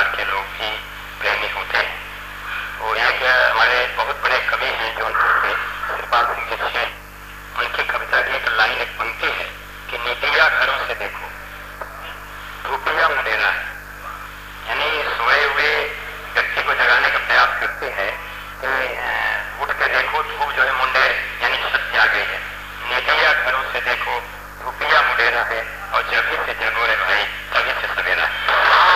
प्रकार के लोग भी प्रेमी होते हैं। वो एक हमारे बहुत बड़े कवि हैं जौनपुर के श्रीपाल सिंह जी, उनकी कविता की एक लाइन, एक पंक्ति है कि निदिया घरों से देखो धूपिया मुंडेरा है, यानी सोए हुए व्यक्ति को जगाने का प्रयास करते हैं कि उठ के देखो धूप जो है मुंडे यानी सत्य आ गई है। निदिया घरों से देखो धूपिया मुंडेरा है और जभी से जगो रे भाई तभी से सवेरा है।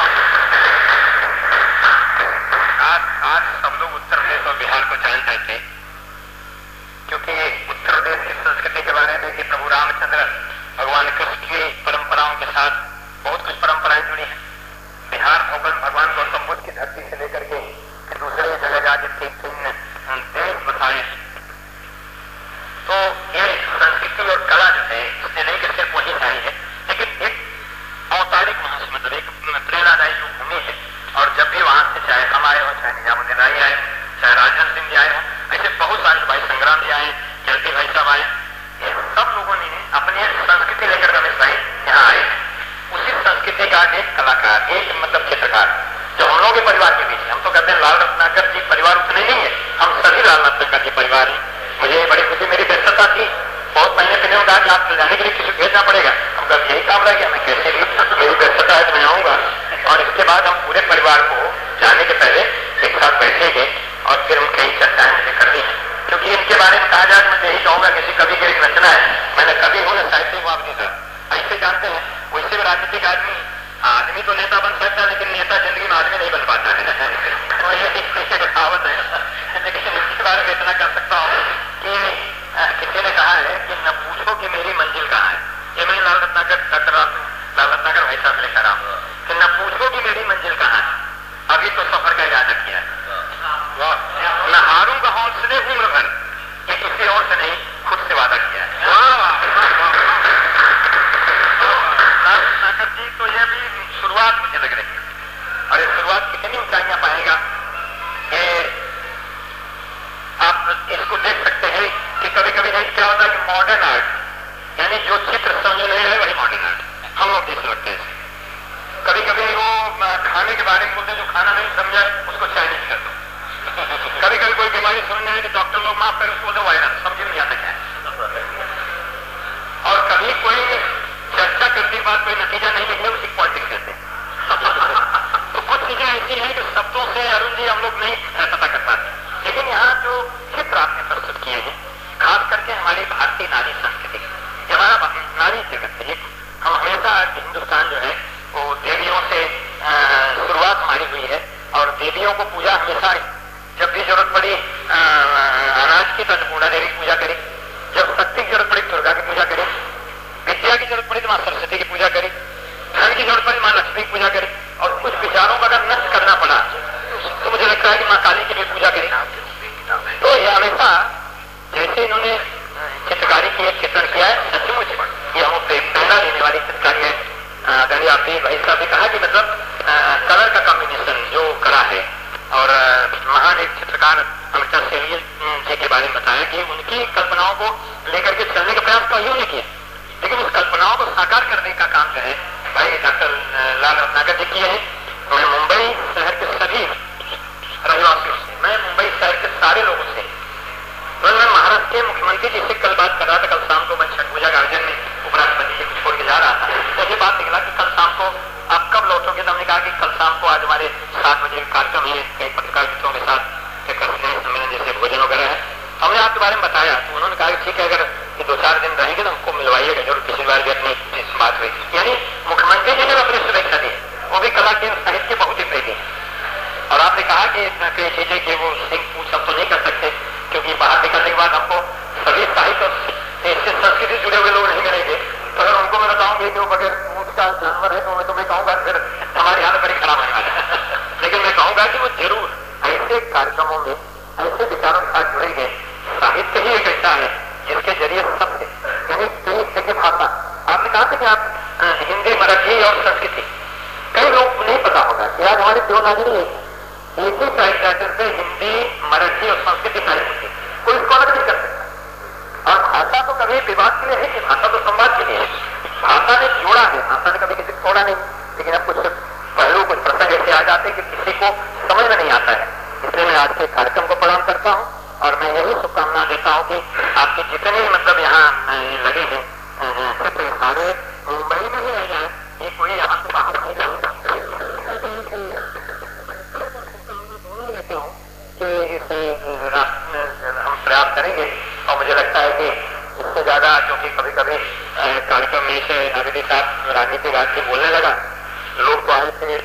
आज सब लोग उत्तर प्रदेश और बिहार को जान जाते, क्योंकि उत्तर प्रदेश की संस्कृति के बारे में कि प्रभु रामचंद्र भगवान कृष्ण की परंपराओं के साथ बहुत कुछ परंपराएं जुड़ी हैं। बिहार भगवान गौतम बुद्ध की धरती से लेकर के दूसरे जगह जाके 3 देश बताए। तो ये संस्कृति और कला जो है इसने नहीं कि सिर्फ वही आई है, लेकिन एक औपचारिक महासमुद्र, एक प्रेरणादायी जो भूमि है। और जब भी वहां से चाहे हम आए हो, चाहे निजामुद्दीन राय आए, चाहे राजन सिंह जी आए हो, ऐसे बहुत सारे भाई संग्राम जी आए, जल्दी भाई साहब आए, ये सब लोगों ने अपनी संस्कृति लेकर रमेश भाई यहाँ आए। उसी संस्कृति का एक कलाकार, एक मतलब चित्रकार जो हम लोग के परिवार के बीच, हम तो कहते हैं लाल रत्नाकर जी परिवार उतने नहीं है, हम सभी लाल रत्नाकर जी परिवार हैं। मुझे बड़ी खुशी, मेरी व्यस्तता थी, बहुत महीने पहले कहा कि आप जाने के लिए किसी भेजना पड़ेगा, हम कब यही काम रह गया, मैं कैसे भी मेरी व्यस्तता है तो मैं आऊंगा। और इसके बाद हम पूरे परिवार को जाने के पहले एक साथ बैठेंगे और फिर हम कई चर्चाएं मुझे करनी है, क्योंकि इनके बारे में कहा जाए तो मैं यही कहूंगा किसी कवि की एक रचना है, मैंने कवि हूं ना साहित्य को आपकी सर ऐसे जानते हैं। वैसे भी राजनीतिक आदमी तो नेता बन सकता है, लेकिन नेता जिंदगी में आदमी नहीं बन पाता है। तो ये कहावत है, लेकिन इसके बारे में इतना कर सकता हूँ कि किसी ने कहा है कि न पूछो कि मेरी मंजिल कहाँ है। ये मैं लाल रत्नाकर भाई साहब लेकर आऊँ कि न पूछो कि मेरी मंजिल कहाँ है, अभी तो सफर का इरादा किया है, न हारूंगा हौसले उम्र भर, ये किसी और से नहीं खुद से वादा किया है। लाल रत्नाकर जी तो ये भी शुरुआत मुझे लग रही है, और ये शुरुआत कितनी ऊंचाइयां पाएगा ये आप इसको देख सकते हैं कि कभी कभी नहीं क्या होता है कि मॉडर्न आर्ट यानी जो चित्र समझ नहीं है वही मॉडर्न आर्ट हम लोग देख सकते हैं। कभी कभी वो खाने के बारे में बोलते हैं, जो खाना नहीं समझा उसको चाइनीज कर दो। कभी कभी कोई बीमारी समझ नहीं है कि डॉक्टर लोग माफ कर उसको वायरस समझ नहीं आता क्या है। और कभी कोई चर्चा करने के बाद कोई नतीजा नहीं निकले उसी पॉलिटिक्स कहते हैं। तो कुछ चीजें ऐसी हैं कि शब्दों से अरुण जी हम लोग नहीं पता कर पाते, लेकिन यहाँ जो चित्र आपने प्रस्तुत किए हैं खास करके हमारी भारतीय नारी संस्कृति, हमारा नारी जगत है, हम हमेशा हिंदुस्तान जो है वो देवियों से शुरुआत हमारी हुई है, और देवियों को पूजा हमेशा जब भी जरूरत पड़ी अनाज की तो अन्नपूर्णा देवी की पूजा करी, जब शक्ति की जरूरत पड़ी दुर्गा की पूजा करी, विद्या की जरूरत पड़ी तो माँ सरस्वती की पूजा करी, धन की जरूरत पड़ी माँ लक्ष्मी की पूजा करी, और कुछ विचारों का अगर नष्ट करना पड़ा तो मुझे लगता है कि माँ काली की भी पूजा करी। तो ये हमेशा जैसे इन्होंने चित्रकारी की एक चित्रण किया है, सचमुच ये हमें प्रेरणा देने वाली चित्रकारी है। आदरणीय आपने भाई साहब ने कहा कि मतलब कलर का कॉम्बिनेशन जो करा है, और महान एक चित्रकार अमृता सेवियर जी के बारे में बताया कि उनकी कल्पनाओं को लेकर के चलने का प्रयास तो यूं नहीं किया, लेकिन उस कल्पनाओं को साकार करने का काम जो है भाई डॉक्टर लाल रत्नाकर जी किए हैं। मैं मुंबई शहर के सभी रहवासियों से, मैं मुंबई शहर के सारे लोगों से, मैं महाराष्ट्र के मुख्यमंत्री जी से कल बात कर रहा था, कल शाम को मैं छठ पूजा गार्डन में उपराष्ट्रपति जी को छोड़ के जा रहा था, तो ये बात निकला कि कल शाम को आप कब लौटोगे, तो हमने कहा कि कल शाम को आज हमारे 7 बजे कार्यक्रम है, कई पत्रकार मित्रों के साथ सम्मेलन जैसे भोजन वगैरह है, हमने आपके बारे में बताया, तो उन्होंने कहा कि ठीक है अगर 2-4 दिन रहेंगे तो हमको मिलवाइएगा जरूर, पिछली बार भी अपनी बात हुई। यानी मुख्यमंत्री जी ने अपनी शुभेच्छा दी, वो भी कला के साहित्य बहुत ही प्रेमी है। और आपने कहा कि कई चीजें कि वो सिंह पूछ हम तो नहीं कर सकते, क्योंकि बाहर निकलने के बाद हमको सभी साहित्य और संस्कृति से जुड़े हुए लोग नहीं मिलेंगे, तो अगर उनको मैं बताऊंगी कि वो बगैर ऊँट का जानवर है तो मैं कहूँगा फिर हमारी हालत बड़ी खराब होने वाली है। लेकिन मैं कहूँगा कि वो जरूर ऐसे कार्यक्रमों में ऐसे विचारों के साथ जुड़ेंगे। साहित्य ही एक ऐसा है जिसके जरिए शब्द यानी कई जगह भाषा, आपने कहा था कि आप हिंदी मराठी और संस्कृति, कई लोग नहीं पता होगा कि आज हमारे देवनागरी एक ही टाइपराइटर से हिंदी मराठी और संस्कृति टाइप होती है, कोई स्कॉलर नहीं कर सकता। और भाषा तो कभी विवाद के लिए है कि भाषा तो संवाद के लिए है, भाषा ने जोड़ा है, भाषा ने कभी किसी को छोड़ा नहीं। लेकिन अब कुछ पहलू कुछ प्रसंग ऐसे आ जाते कि किसी को समझ में नहीं आता है। इसलिए मैं आज के कार्यक्रम को प्रणाम करता हूँ और मैं यही शुभकामना देता हूँ कि आपके जितने मतलब यहाँ लगे हैं सब सारे मुंबई में ही रह जाए, ये कोई यहाँ से बाहर नहीं जाएगा। कि इसे हम प्रयास करेंगे और मुझे लगता है कि इससे ज्यादा, क्योंकि कभी कभी कार्यक्रम में से अगली साथ राजनीतिक आज से बोलने लगा, लोग तो आए थे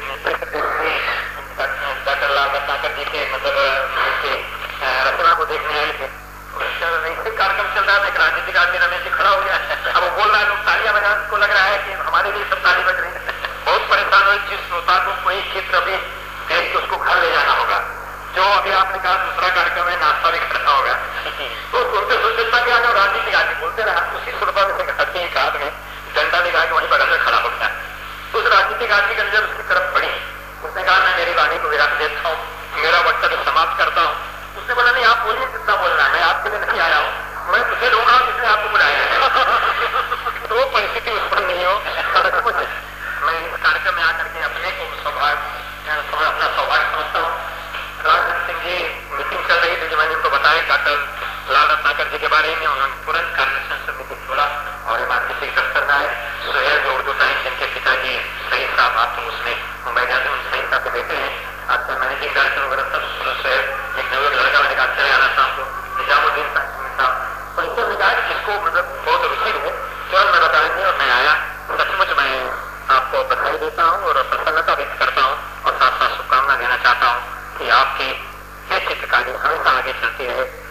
डॉक्टर लाल रत्नाकर जी के मतलब रचना को देखने आए थे। कार्यक्रम चल रहा है, एक राजनीतिक आदमी रमेश जी खड़ा हो गया, अब वो बोल रहा है, लोग तालियां बजा, को लग रहा है कि हमारे लिए सब ताली बज रही है। बहुत परेशान हुए जिस श्रोता को कोई चित्र अभी देख के उसको घर ले जाना होगा, जो अभी आपने कहा दूसरा कार्यक्रम है, नाश्ता भी करना होगा, तो सुनते सुनते तक आ जाओ, राजनीतिक आदमी बोलते रहा, उसी श्रोता में से कहते एक आदमी डंडा दिखा के वहीं बगल में खड़ा हो गया। उस राजनीतिक आदमी की नजर उसकी तरफ पड़ी, उसने कहा मैं मेरी वाणी को विराम देता हूँ, मेरा वक्तव्य समाप्त करता हूँ। उसने बोला नहीं, आप बोलिए कितना बोलना है, मैं आपके लिए नहीं आया हूँ, मैं तुझे ढूंढ रहा हूँ जिसने आपको बुलाया है। तो वो परिस्थिति उत्पन्न नहीं हो। मैं इस कार्यक्रम में आकर के अपने को अपना सौभाग्य समझता हूँ। राजनाथ सिंह जी मीटिंग चल रही थी, जो मैंने उनको बताया डॉक्टर लाल रत्नाकर जी के बारे में, उन्होंने तुरंत कार्य समिति छोड़ा और मानसी दफ्तर में आए। सुहेल जो उर्दू टाइम्स जिनके पिताजी सही साहब, आप तो उसमें मुंबई जाते हैं, सही साहब के बेटे हैं, आपका मैनेजिंग डायरेक्टर वगैरह सब सुहेल, एक नवयुवक लड़का मैंने कहा चले आना शाम को, निजामुद्दीन साहब, तो इनको भी कहा जिसको मतलब बहुत रुचि है तुरंत मैं बताएंगे। और मैं आया, सचमुच मैं आपको बधाई देता हूँ और प्रसन्नता व्यक्त करता हूँ और साथ साथ शुभकामना देना चाहता हूँ कि आपकी ये चित्रकारी हमेशा आगे चलती रहे।